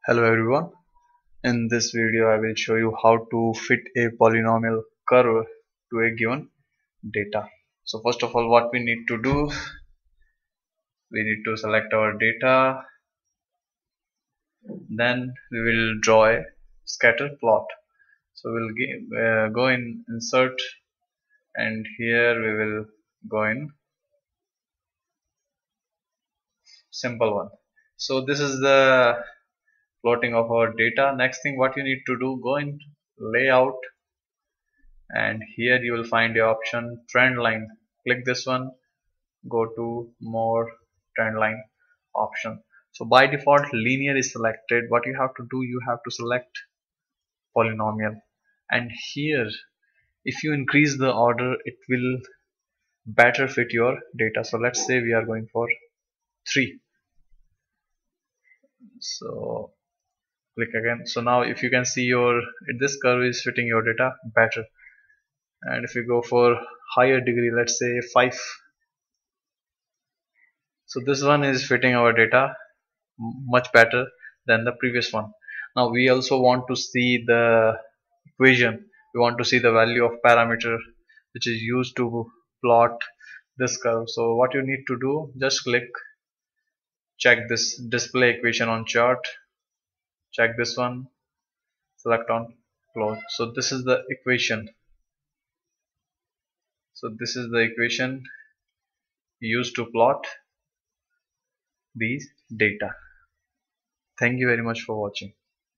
Hello everyone. In this video I will show you how to fit a polynomial curve to a given data. So first of all, what we need to do, we need to select our data, then we will draw a scatter plot. So we'll go in insert, and here we will go in simple one. So this is the plotting of our data. Next thing what you need to do, go in layout, and here you will find the option trend line. Click this one, go to more trend line option. So by default linear is selected. What you have to do, you have to select polynomial, and here if you increase the order it will better fit your data. So let's say we are going for 3. So click again. So now if you can see your this curve is fitting your data better, and if you go for higher degree, let's say 5, so this one is fitting our data much better than the previous one. Now we also want to see the equation. We want to see the value of parameter which is used to plot this curve. So what you need to do, just click, check this display equation on chart, check this one, select on close. So this is the equation. So this is the equation used to plot these data. Thank you very much for watching.